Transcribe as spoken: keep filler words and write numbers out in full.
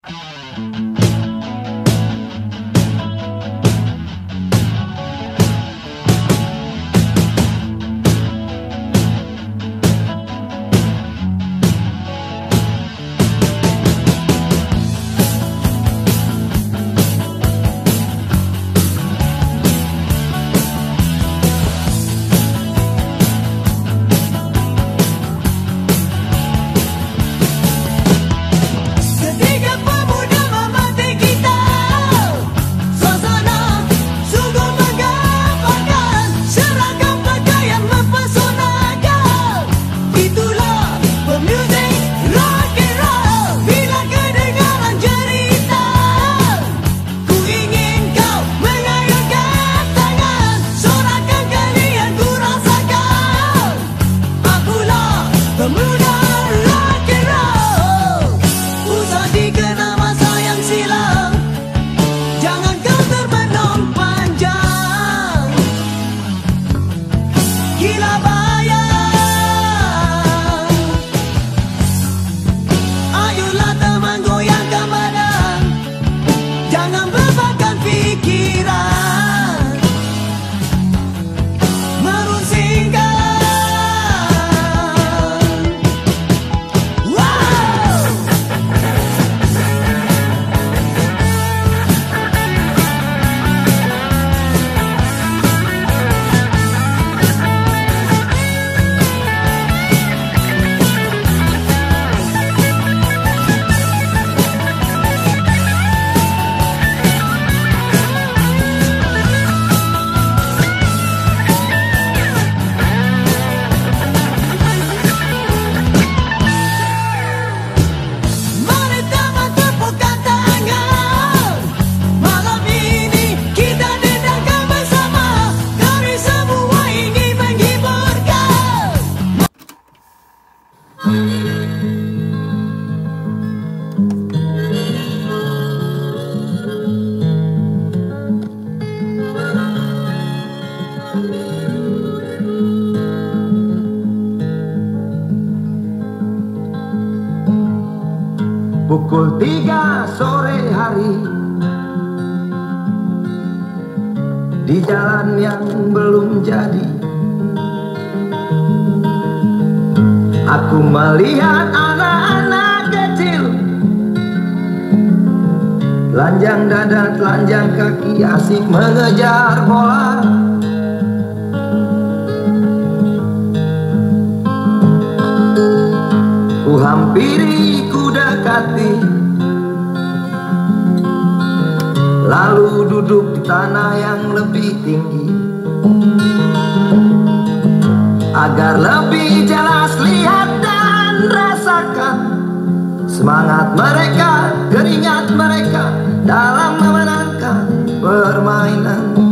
Pukul tiga sore hari, di jalan yang belum jadi, aku melihat anak-anak kecil, telanjang dada, telanjang kaki, asik mengejar bola. Ku hampiri, ku dekati, lalu duduk di tanah yang lebih tinggi, agar lebih jelas lihat dan rasakan semangat mereka, keringat mereka dalam memenangkan permainan.